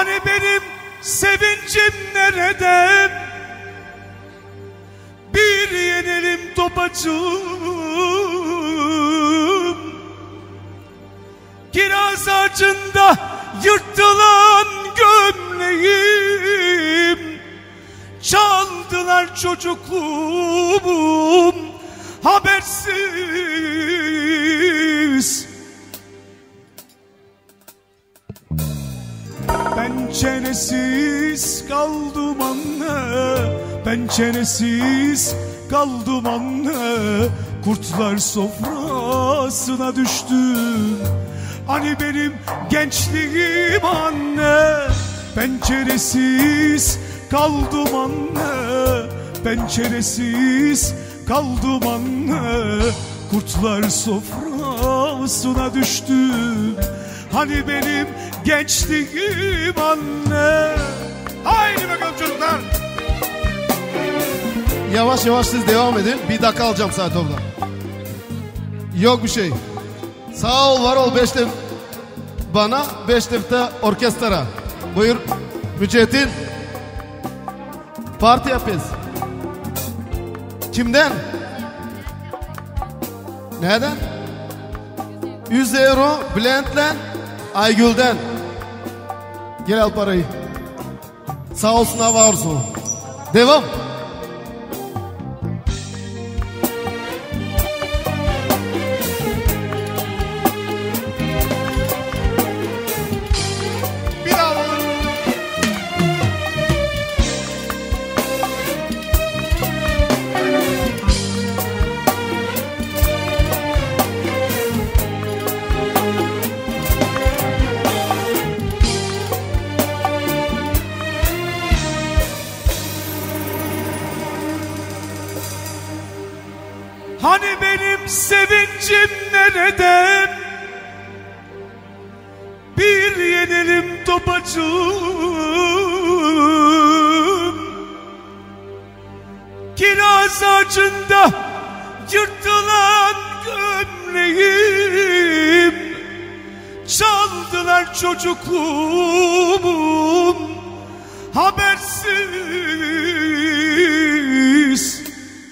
Hani benim sevincim nerede? Bir yenelim topacığım. Kiraz ağacında yırtılan gömleğim. Çaldılar çocukluğum habersiz. Penceresiz kaldım anne, penceresiz kaldım anne. Kurtlar sofrasına düştüm. Hani benim gençliğim anne, penceresiz kaldım anne, penceresiz kaldım anne. Kurtlar sofrasına düştüm. Hani benim gençliğim anne. Haydi bakalım çocuklar. Yavaş yavaş siz devam edin. Bir dakika alacağım saat oldu. Yok bir şey. Sağ ol var ol 5 defa bana 5 defa orkestra. Buyur Mücahit'in. Parti yapıyoruz. Kimden? Neden? 100 euro Bülent'le Aygül'den. Gel al parayı. Sağ olsun hava arzu. Devam. Hani benim sevincim nerede? Bir yenelim topacığım. Kiraz ağacında yırtılan gömleğim. Çaldılar çocukluğum habersiz.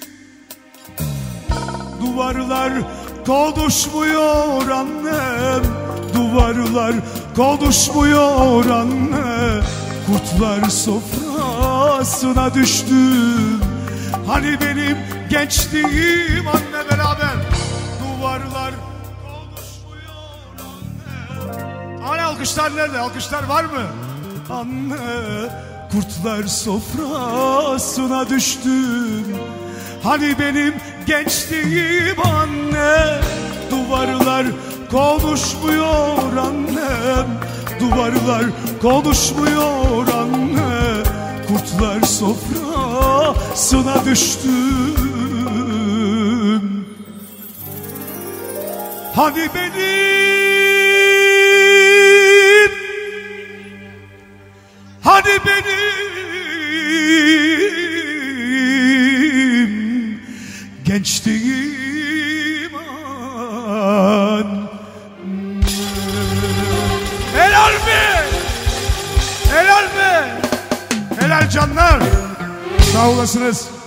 Duvarlar konuşmuyor annem, duvarlar konuşmuyor anne. Kurtlar sofrasına düştüm. Hani benim gençliğim anne beraber. Duvarlar konuşmuyor anne. Hani alkışlar nerede? Alkışlar var mı? Anne, kurtlar sofrasına düştüm. Hani benim gençliğim anne. Duvarlar konuşmuyor annem, duvarlar konuşmuyor anne. Kurtlar sofrasına düştüm. Hani benim, hani benim gençliğim anne. Helal mi? Helal mi? Helal canlar. Sağ olasınız.